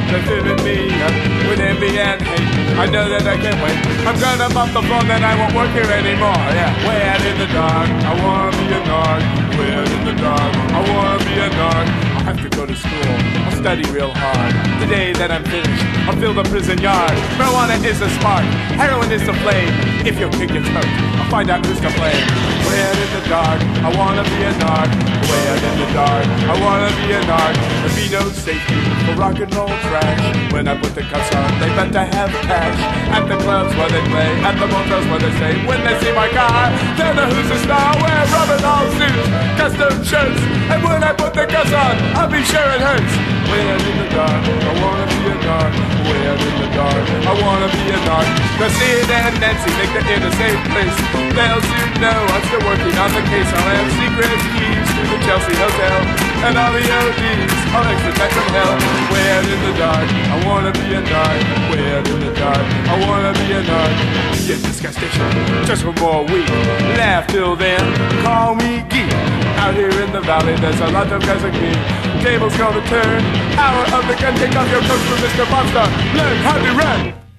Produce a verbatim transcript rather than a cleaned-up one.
They're filling me up with envy and hate. I know that I can't wait. I'm gonna mop the floor, then I won't work here anymore. Yeah, way out in the dark, I wanna be a narc. Way out in the dark, I wanna be a narc. I'll have to go to school, I'll study real hard. The day that I'm finished, I'll fill the prison yard. Marijuana is the spark, heroin is the flame. If your kid gets hurt, I'll find out who's to blame. Way out in the dark, I wanna be a narc. Way out in the dark, I wanna be a narc. There'll be no safety for rock and roll trash. When I put the cuffs on, they better have cash. At the clubs where they play, at the motels where they stay. When they see my car, they'll know who's the star. Wear rubber doll suits, custom shirts. And when I put the cuffs on, I'll be sure it hurts. Way out in the dark, I wanna be a narc. Way out in the dark, I wanna be a narc. Cause Sid and Nancy think they're in a safe place. They'll soon know I'm still working on the case. I'll have secret keys to the Chelsea Hotel. And all the O Ds, I'll exit back from hell. Way out in the dark, I wanna be a narc. Way out in the dark, I wanna be a narc. Get this gas station just for more weed. Laugh till then, call me geek. Out here in the valley, there's a lot of guys like me. Table's gonna turn, hour of the gun, take off your coat for Mister Popstar. Learn how to run.